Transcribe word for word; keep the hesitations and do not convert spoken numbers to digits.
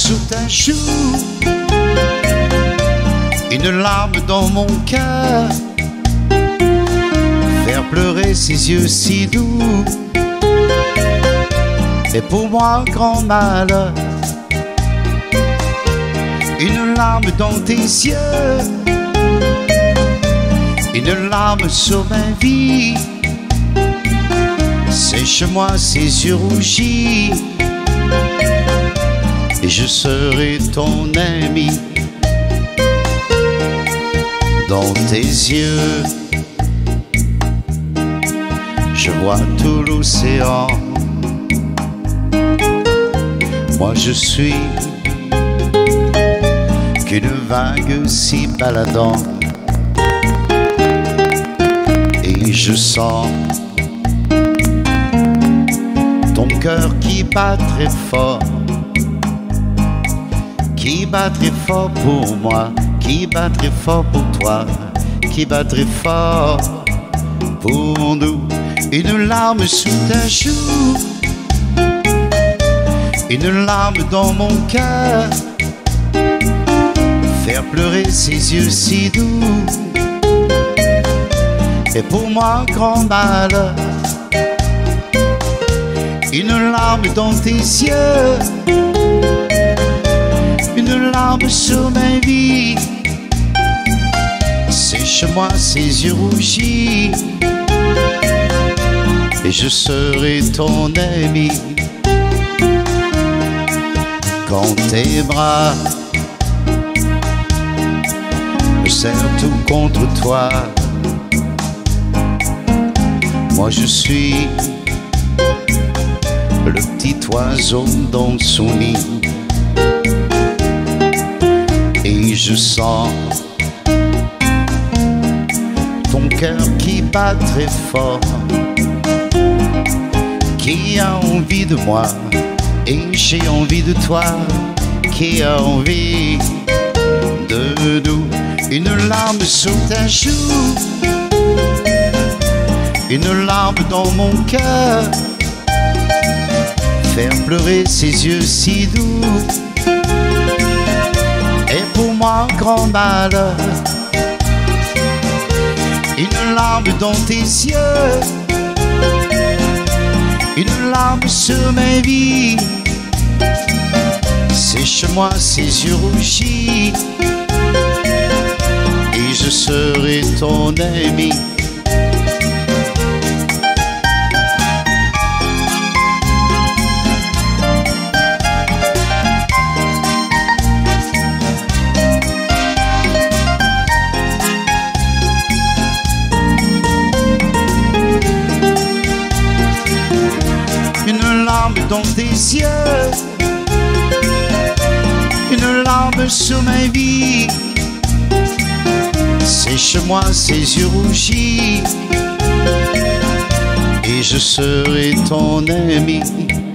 sur ta joue, une larme dans mon cœur, faire pleurer ses yeux si doux, et pour moi grand malheur. Une larme dans tes yeux, une larme sur ma vie, sèche-moi ces yeux rougis, et je serai ton ami. Dans tes yeux, je vois tout l'océan. Moi je suis qu'une vague s'y baladant, et je sens ton cœur qui bat très fort, qui bat très fort pour moi, qui bat très fort pour toi, qui bat très fort pour nous. Une larme sous ta joue, une larme dans mon cœur, faire pleurer ses yeux si doux, et pour moi grand malheur. Une larme dans tes yeux, une larme sur ma vie, sèche-moi ces yeux rougis, et je serai ton ami. Quand tes bras me serrent tout contre toi, moi je suis le petit oiseau dans son nid, et je sens ton cœur qui bat très fort, qui a envie de moi, et j'ai envie de toi, qui a envie de nous. Une larme sur ta joue, une larme dans mon cœur, faire pleurer ses yeux si doux, et pour moi grand malheur. Une larme dans tes yeux, une larme sur ma vie, sèche-moi ces yeux rougis, et je serai ton ami. Une larme dans tes yeux, une larme sur ma vie, sèche-moi ces yeux rougis, et je serai ton ami.